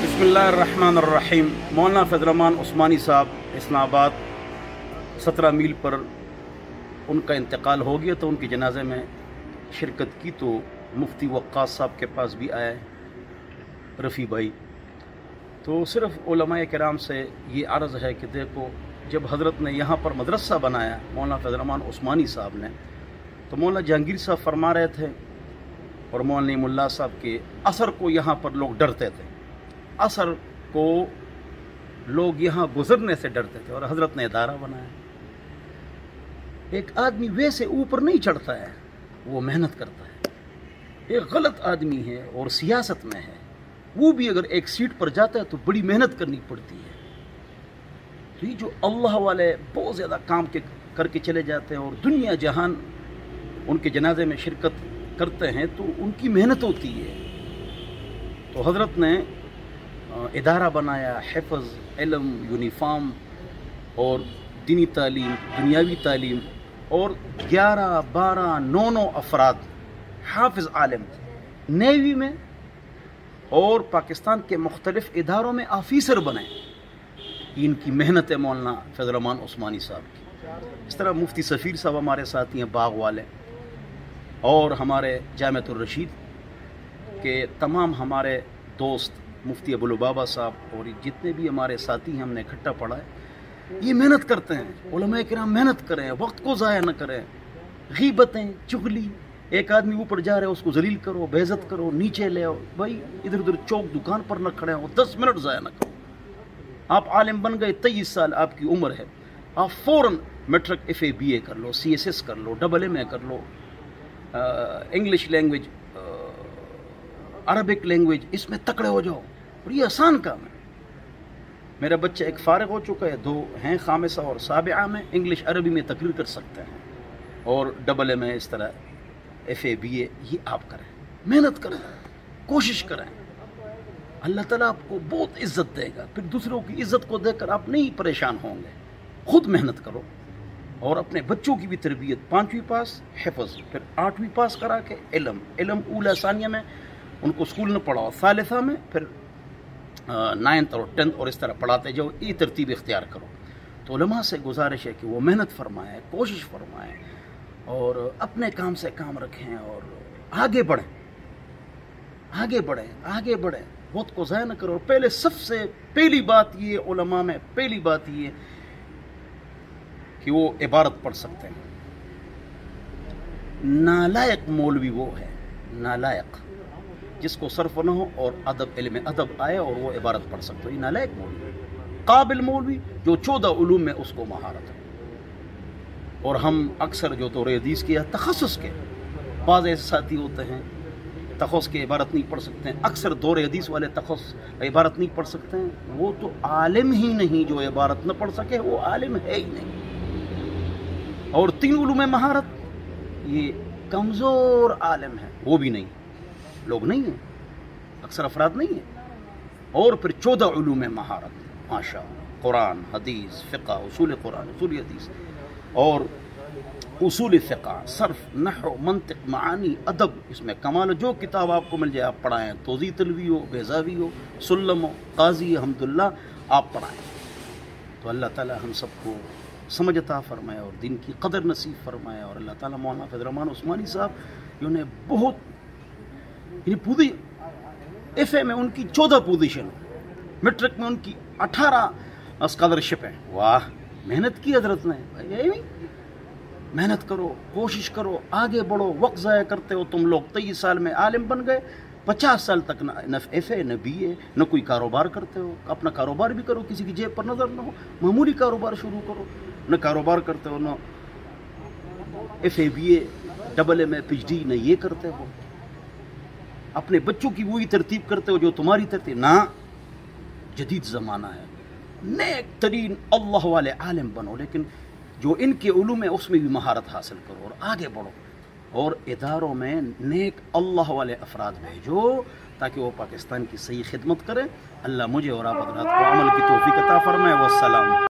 बिस्मिल्लाहिर्रहमानिर्रहीम। मौलाना फैज़ुर रहमान उस्मानी साहब इस्लामाबाद 17 मील पर उनका इंतकाल हो गया, तो उनके जनाजे में शिरकत की। तो मुफ्ती वक्कास साहब के पास भी आए रफ़ी भाई। तो सिर्फ़ उलमाए किराम से ये अर्ज़ है कि देखो, जब हज़रत ने यहाँ पर मदरसा बनाया मौलाना फैज़ुर रहमान उस्मानी साहब ने, तो मौलाना जहांगीर साहब फरमा रहे थे और मौलाना मुल्ला साहब के असर को यहाँ पर लोग डरते थे, असर को लोग यहाँ गुजरने से डरते थे, और हज़रत ने इदारा बनाया। एक आदमी वैसे ऊपर नहीं चढ़ता है, वो मेहनत करता है। एक गलत आदमी है और सियासत में है, वो भी अगर एक सीट पर जाता है तो बड़ी मेहनत करनी पड़ती है। तो ये जो अल्लाह वाले बहुत ज़्यादा काम करके चले जाते हैं और दुनिया जहान उनके जनाजे में शिरकत करते हैं, तो उनकी मेहनत होती है। तो हज़रत ने इदारा बनाया, हिफ़्ज़, इल्म, यूनिफॉर्म और दीनी तालीम, दुनियावी तालीम, और 11, 12, 9 अफराद हाफिज़ आलिम नेवी में और पाकिस्तान के मुख्तलिफ़ इदारों में ऑफिसर बने। इनकी मेहनत है मौलाना फैज़ुर रहमान उस्मानी साहब की। इस तरह मुफ्ती सफ़ीर साहब हमारे साथी हैं, बाग वाले, और हमारे जामिअतुर रशीद के तमाम हमारे दोस्त मुफ्ती अबू लुबाबा साहब और जितने भी हमारे साथी हैं, हमने इकट्ठा पढ़ा है। ये मेहनत करते हैं। उलमाए किराम मेहनत करें, वक्त को ज़ाया न करें। गीबतें, चुगली, एक आदमी ऊपर जा रहा है उसको जलील करो, बेइज्जत करो, नीचे ले आओ। भाई इधर उधर चौक दुकान पर न खड़े हो, 10 मिनट ज़ाया न करो। आप आलिम बन गए, 23 साल आपकी उम्र है, आप फ़ौरन मैट्रिक FA BA कर लो, CSS कर लो, AA कर लो, इंग्लिश लैंग्वेज, अरबिक लैंग्वेज, इसमें तकड़े हो जाओ। और ये आसान काम है। मेरा बच्चा एक फ़ारिग हो चुका है, 2 हैं खामिसा और साबिआ में, इंग्लिश अरबी में तकरीर कर सकते हैं, और AA में इस तरह FA BA। ये आप करें, मेहनत करें, कोशिश करें, अल्लाह ताला आपको बहुत इज़्ज़त देगा। फिर दूसरों की इज़्ज़त को देखकर आप नहीं परेशान होंगे। खुद मेहनत करो और अपने बच्चों की भी तरबियत, 5वीं पास हिफ़्ज़, फिर 8वीं पास करा के इल्म ऊला सानिया में उनको स्कूल में पढ़ाओ, सालिसा में फिर 9th और 10th, और इस तरह पढ़ाते जाओ। ये तरतीब इख्तियार करो। तो उलमा से गुजारिश है कि वो मेहनत फरमाएँ, कोशिश फरमाएँ, और अपने काम से काम रखें और आगे बढ़ें, आगे बढ़ें, आगे बढ़ें। वक्त को ज़ाया न करो। पहले सबसे पहली बात ये, उलमा में पहली बात ये कि वो इबारत पढ़ सकते हैं। नालायक मौलवी वो है, नालायक जिसको सर्फ न हो और अदब, इल्म अदब आए और वो इबारत पढ़ सकते हो, ये नालायक मौलवी। काबिल मौलवी जो 14 उलूम में उसको महारत है। और हम अक्सर जो तो हदीस के या तखस्सुस के, बाज़ ऐसे साथी होते हैं तखस्सुस के इबारत नहीं पढ़ सकते हैं। अक्सर दौर हदीस वाले तखस्सुस इबारत नहीं पढ़ सकते हैं। वो तो आलिम ही नहीं, जो इबारत न पढ़ सके वो आलिम है ही नहीं। और 3 उलूम में महारत, ये कमज़ोर आलिम है, वो भी नहीं, लोग नहीं हैं, अक्सर अफराद नहीं हैं। और फिर 14 उलूम में महारत, माशाअल्लाह, कुरान, हदीस, फ़िक़्ह, उसूल कुरान, उसूल हदीस और उसूल फ़िक़्ह, सर्फ, नहव, मंतिक़, मानी, अदब, इसमें कमाल। जो किताब आपको मिल जाए आप पढ़ाएँ, तोज़ी तलवी हो, बेज़ावी हो, सुल्लम हो, क़ाज़ी, हम्दुल्ला, आप पढ़ाएँ। तो अल्लाह ताला हम सबको समझ अता फरमाए और दिन की कदर नसीब फरमाए। और अल्लाह ताला मौलाना फैज़ुर रहमान उस्मानी साहब, जिन्होंने बहुत पूरी FA में उनकी 14 पोजीशन, मैट्रिक में उनकी 18 स्कॉलरशिप है। वाह, मेहनत की हजरत ने। भाई मेहनत करो, कोशिश करो, आगे बढ़ो। वक्त ज़ाया करते हो तुम लोग। 23 साल में आलिम बन गए, 50 साल तक न FA न BA, न कोई कारोबार करते हो। अपना कारोबार भी करो, किसी की जेब पर नज़र न हो, मामूली कारोबार शुरू करो। न कारोबार करते हो, न FA BA, AA में PhD, न ये करते हो। अपने बच्चों की वही तरतीब करते हो जो तुम्हारी तरतीब ना। जदीद ज़माना है, नेक तरीन अल्लाह वाले आलिम बनो, लेकिन जो इनके उलूम है उसमें भी महारत हासिल करो और आगे बढ़ो। और इदारों में नेक अल्लाह वाले अफराद भेजो ताकि वो पाकिस्तान की सही खिदमत करें। अल्लाह मुझे और आप हज़रात को अमल की तौफीक अता फरमाए। वस्सलाम।